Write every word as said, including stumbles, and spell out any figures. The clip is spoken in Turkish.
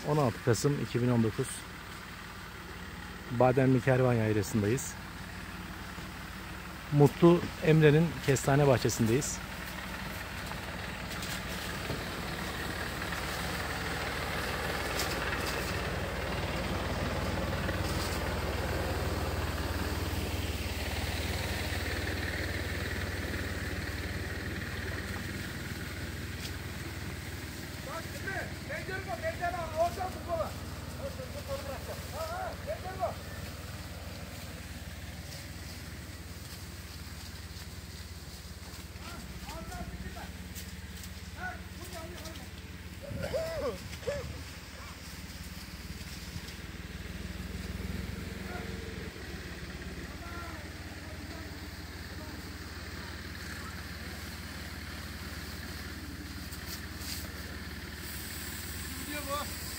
on altı Kasım iki bin on dokuz Bademli Kervan Yaylası'ndayız. Mutlu Emre'nin kestane bahçesindeyiz. Gidiyor bu.